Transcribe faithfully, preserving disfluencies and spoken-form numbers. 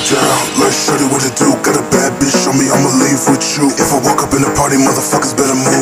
Yeah, like shorty what to do. Got a bad bitch on me, I'ma leave with you. If I walk up in the party, motherfuckers better move.